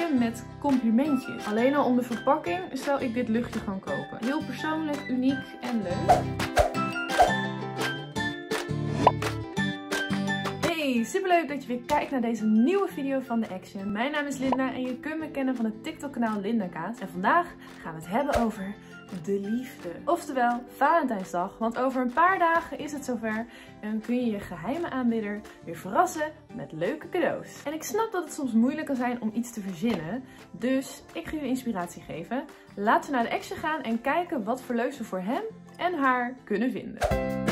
met complimentjes. Alleen al om de verpakking zou ik dit luchtje gaan kopen. Heel persoonlijk, uniek en leuk. Hey, superleuk dat je weer kijkt naar deze nieuwe video van The Action. Mijn naam is Linda en je kunt me kennen van het TikTok kanaal Linda Kaas. En vandaag gaan we het hebben over de liefde. Oftewel Valentijnsdag, want over een paar dagen is het zover en kun je je geheime aanbidder weer verrassen met leuke cadeaus. En ik snap dat het soms moeilijk kan zijn om iets te verzinnen, dus ik ga je inspiratie geven. Laten we naar de Action gaan en kijken wat voor leuks we voor hem en haar kunnen vinden.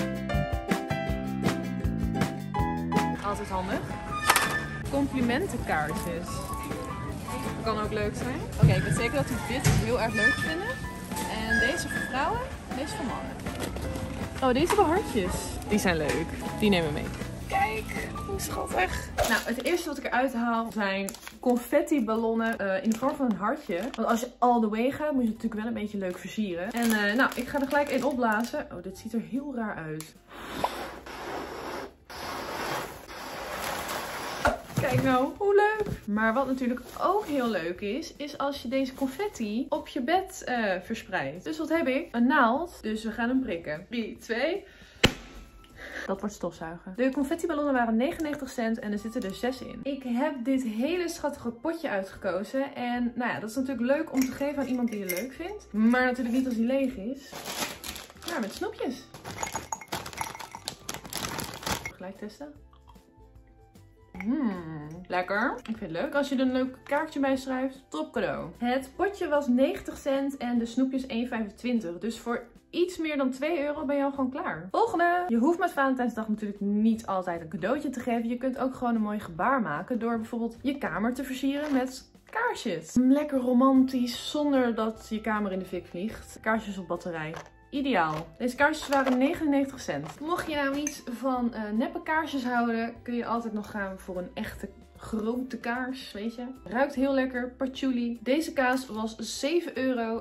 Altijd handig. Complimentenkaartjes. Dat kan ook leuk zijn. Oké, ik weet zeker dat we dit heel erg leuk vinden. En deze voor vrouwen, deze voor mannen. Oh, deze hebben hartjes. Die zijn leuk. Die nemen we mee. Kijk, hoe schattig. Nou, het eerste wat ik eruit haal zijn confetti ballonnen in de vorm van een hartje. Want als je all the way gaat, moet je het natuurlijk wel een beetje leuk versieren. En nou, ik ga er gelijk één opblazen. Oh, dit ziet er heel raar uit. Kijk nou, hoe leuk! Maar wat natuurlijk ook heel leuk is als je deze confetti op je bed verspreidt. Dus wat heb ik? Een naald. Dus we gaan hem prikken. 3, 2. Dat wordt stofzuigen. De confettiballonnen waren 99 cent en er zitten er 6 in. Ik heb dit hele schattige potje uitgekozen. En nou ja, dat is natuurlijk leuk om te geven aan iemand die je leuk vindt. Maar natuurlijk niet als die leeg is. Maar met snoepjes. Gelijk testen. Lekker. Ik vind het leuk als je er een leuk kaartje bij schrijft. Top cadeau. Het potje was 90 cent en de snoepjes 1,25. Dus voor iets meer dan 2 euro ben je al gewoon klaar. Volgende. Je hoeft met Valentijnsdag natuurlijk niet altijd een cadeautje te geven. Je kunt ook gewoon een mooi gebaar maken door bijvoorbeeld je kamer te versieren met kaarsjes. Lekker romantisch zonder dat je kamer in de fik vliegt. Kaarsjes op batterij. Ideaal. Deze kaarsjes waren 99 cent. Mocht je nou niet van neppe kaarsjes houden, kun je altijd nog gaan voor een echte grote kaars, weet je. Ruikt heel lekker, patchouli. Deze kaas was 7,79 euro.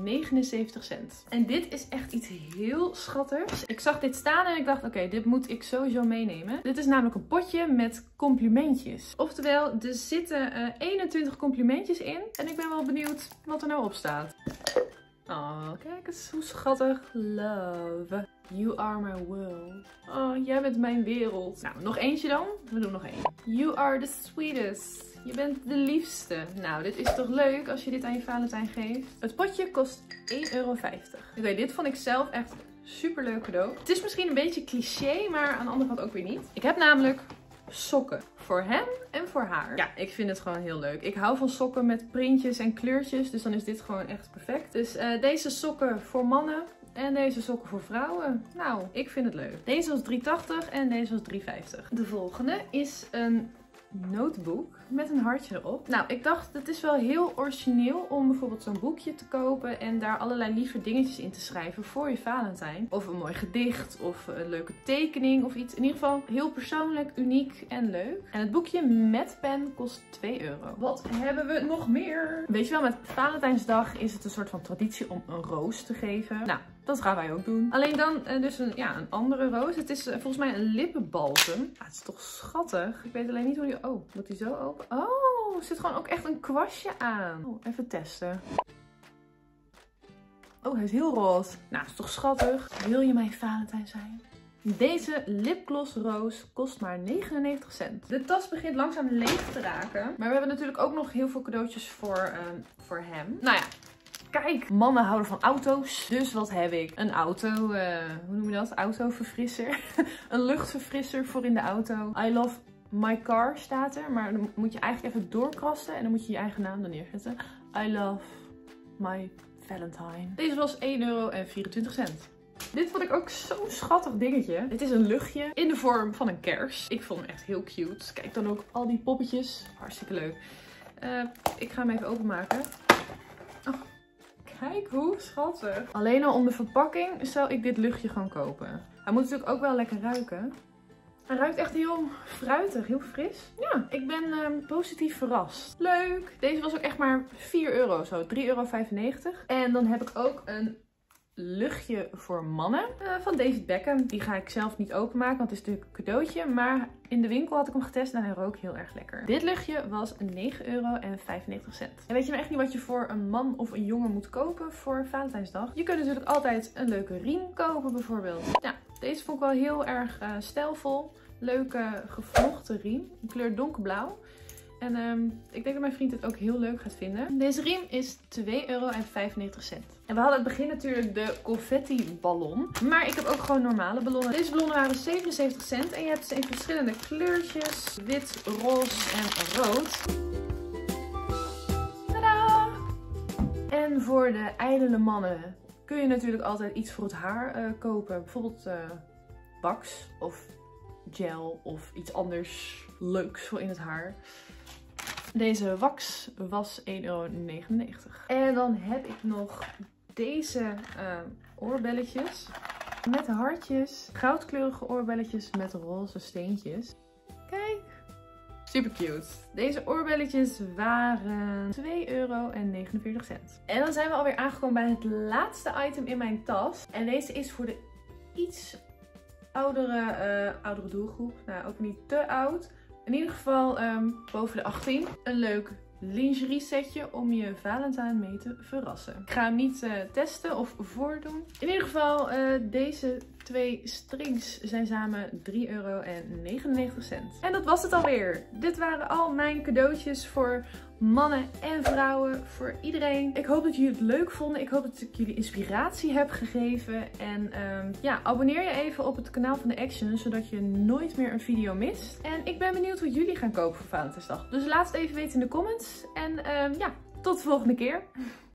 En dit is echt iets heel schattigs. Ik zag dit staan en ik dacht, oké, dit moet ik sowieso meenemen. Dit is namelijk een potje met complimentjes. Oftewel, er zitten 21 complimentjes in. En ik ben wel benieuwd wat er nou op staat. Oh, kijk eens hoe schattig. Love. You are my world. Oh, jij bent mijn wereld. Nou, nog eentje dan? We doen nog één. You are the sweetest. Je bent de liefste. Nou, dit is toch leuk als je dit aan je Valentijn geeft. Het potje kost 1,50 euro. Oké, dit vond ik zelf echt super leuk cadeau. Het is misschien een beetje cliché, maar aan de andere kant ook weer niet. Ik heb namelijk sokken. Voor hem en voor haar. Ja, ik vind het gewoon heel leuk. Ik hou van sokken met printjes en kleurtjes. Dus dan is dit gewoon echt perfect. Dus deze sokken voor mannen. En deze sokken voor vrouwen. Nou, ik vind het leuk. Deze was 3,80 en deze was 3,50. De volgende is een notebook met een hartje erop. Nou, ik dacht, het is wel heel origineel om bijvoorbeeld zo'n boekje te kopen en daar allerlei lieve dingetjes in te schrijven voor je Valentijn. Of een mooi gedicht of een leuke tekening of iets. In ieder geval heel persoonlijk, uniek en leuk. En het boekje met pen kost 2 euro. Wat hebben we nog meer? Weet je wel, met Valentijnsdag is het een soort van traditie om een roos te geven. Nou, dat gaan wij ook doen. Alleen dan dus een andere roos. Het is volgens mij een lippenbalsem. Ah, het is toch schattig. Ik weet alleen niet hoe die... Oh, moet die zo open? Oh, er zit gewoon ook echt een kwastje aan. Oh, even testen. Oh, hij is heel roze. Nou, dat is toch schattig. Wil je mijn Valentijn zijn? Deze lipgloss roos kost maar 99 cent. De tas begint langzaam leeg te raken. Maar we hebben natuurlijk ook nog heel veel cadeautjes voor hem. Nou ja. Kijk, mannen houden van auto's. Dus wat heb ik? Een auto, hoe noem je dat? Autoverfrisser. Een luchtverfrisser voor in de auto. I love my car staat er. Maar dan moet je eigenlijk even doorkrassen. En dan moet je je eigen naam er neerzetten. I love my Valentine. Deze was 1,24 euro. Dit vond ik ook zo'n schattig dingetje. Het is een luchtje in de vorm van een kers. Ik vond hem echt heel cute. Kijk dan ook al die poppetjes. Hartstikke leuk. Ik ga hem even openmaken. Oh. Kijk hoe schattig. Alleen al om de verpakking zou ik dit luchtje gaan kopen. Hij moet natuurlijk ook wel lekker ruiken. Hij ruikt echt heel fruitig, heel fris. Ja, ik ben positief verrast. Leuk. Deze was ook echt maar 4 euro zo. 3,95 euro. En dan heb ik ook een luchtje voor mannen van David Beckham. Die ga ik zelf niet openmaken, want het is natuurlijk een cadeautje. Maar in de winkel had ik hem getest en hij rook heel erg lekker. Dit luchtje was €9,95. En weet je nou echt niet wat je voor een man of een jongen moet kopen voor Valentijnsdag? Je kunt natuurlijk altijd een leuke riem kopen bijvoorbeeld. Ja, deze vond ik wel heel erg stijlvol. Leuke gevlochten riem. In kleur donkerblauw. En ik denk dat mijn vriend het ook heel leuk gaat vinden. Deze riem is €2,95. En we hadden het begin natuurlijk de confetti ballon. Maar ik heb ook gewoon normale ballonnen. Deze ballonnen waren 77 cent. En je hebt ze in verschillende kleurtjes. Wit, roze en rood. Tadaa! En voor de ijdele mannen kun je natuurlijk altijd iets voor het haar kopen. Bijvoorbeeld wax of gel of iets anders leuks voor in het haar. Deze wax was €1,99. En dan heb ik nog deze oorbelletjes met hartjes. Goudkleurige oorbelletjes met roze steentjes. Kijk, super cute. Deze oorbelletjes waren €2,49. En dan zijn we alweer aangekomen bij het laatste item in mijn tas. En deze is voor de iets oudere doelgroep. Nou, ook niet te oud. In ieder geval boven de 18. Een leuk lingerie setje om je Valentijn mee te verrassen. Ik ga hem niet testen of voordoen. In ieder geval, deze twee strings zijn samen €3,99. En dat was het alweer. Dit waren al mijn cadeautjes voor mannen en vrouwen, voor iedereen. Ik hoop dat jullie het leuk vonden. Ik hoop dat ik jullie inspiratie heb gegeven. En ja, abonneer je even op het kanaal van de Action, zodat je nooit meer een video mist. En ik ben benieuwd wat jullie gaan kopen voor Valentijnsdag. Dus laat het even weten in de comments. En ja, tot de volgende keer.